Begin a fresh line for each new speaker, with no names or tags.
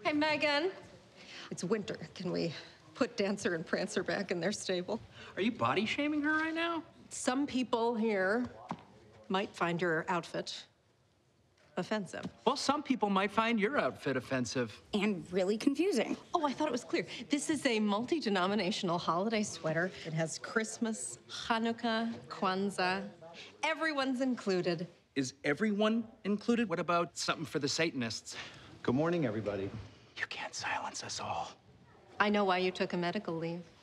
Hi, Megan. It's winter. Can we put Dancer and Prancer back in their stable?
Are you body shaming her right now?
Some people here might find your outfit offensive.
Well, some people might find your outfit offensive.
And really confusing.
Oh, I thought it was clear. This is a multi-denominational holiday sweater. It has Christmas, Hanukkah, Kwanzaa. Everyone's included.
Is everyone included? What about something for the Satanists?
Good morning, everybody.
You can't silence us all.
I know why you took a medical leave.